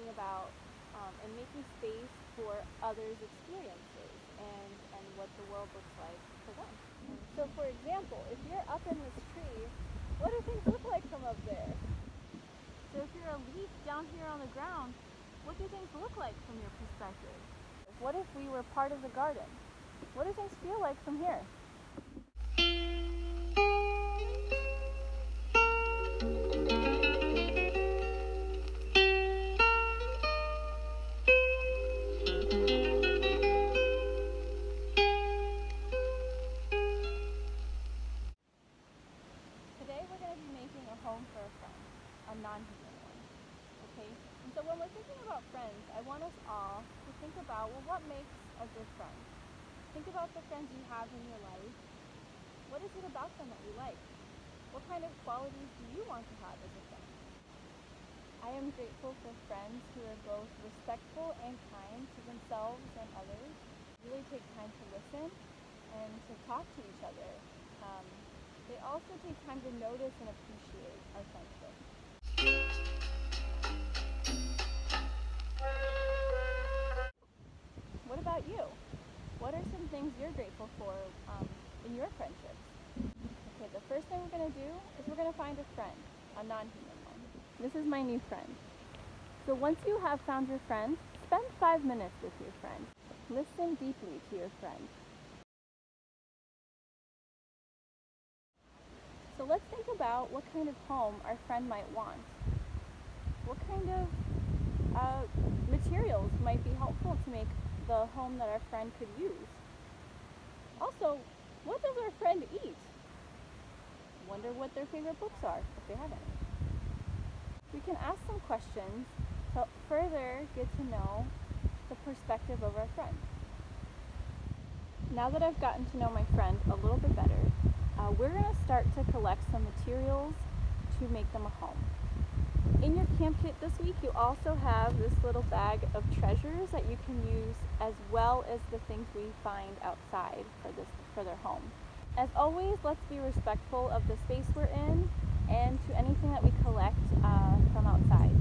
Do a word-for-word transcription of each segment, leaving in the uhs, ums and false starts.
thinking about um, and making space for others' experiences and, and what the world looks like for them. So for example, if you're up in this tree, what do things look like from up there? So if you're a leaf down here on the ground, what do things look like from your perspective? What if we were part of the garden? What do things feel like from here? Today we're going to be making a home for a friend, a non-human one, okay? And so when we're thinking about friends, I want us all to think about, well, what makes a good friend? Think about the friends you have in your life. What is it about them that you like? What kind of qualities do you want to have as a friend? I am grateful for friends who are both respectful and kind to themselves and others, really take time to listen and to talk to each other. Um, They also take time to notice and appreciate our friendship. What about you? What are some things you're grateful for um, in your friendships? Okay, the first thing we're going to do is we're going to find a friend, a non-human one. This is my new friend. So once you have found your friend, spend five minutes with your friend. Listen deeply to your friend. So let's think about what kind of home our friend might want. What kind of uh, materials might be helpful to make the home that our friend could use? Also, what does our friend eat? Wonder what their favorite books are, if they have any. We can ask some questions to further get to know the perspective of our friend. Now that I've gotten to know my friend a little bit better, Uh, we're going to start to collect some materials to make them a home. In your camp kit this week, you also have this little bag of treasures that you can use as well as the things we find outside for this for their home. As always, let's be respectful of the space we're in and to anything that we collect uh, from outside.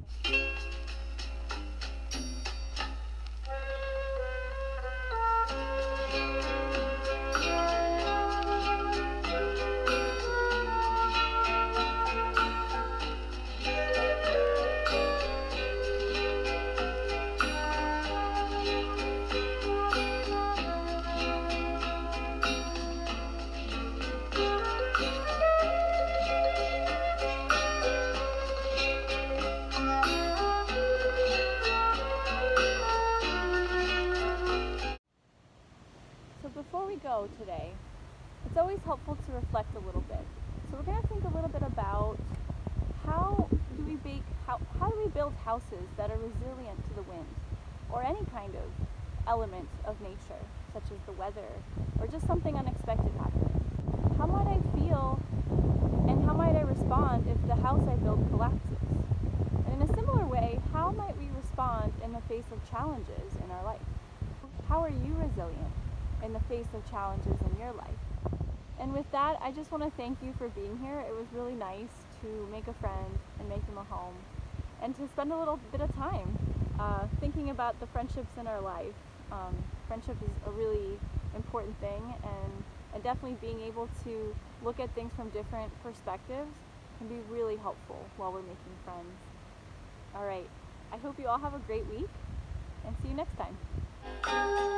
So before we go today, it's always helpful to reflect a little bit. So we're going to think a little bit about how do we bake, how, how do we build houses that are resilient to the wind or any kind of element of nature, such as the weather or just something unexpected happening. How might I feel and how might I respond if the house I build collapses? And in a similar way, how might we respond in the face of challenges in our life? How are you resilient in the face of challenges in your life? And with that, I just want to thank you for being here. It was really nice to make a friend and make them a home and to spend a little bit of time uh, thinking about the friendships in our life. Um, friendship is a really important thing, and, and definitely being able to look at things from different perspectives can be really helpful while we're making friends. All right, I hope you all have a great week and see you next time.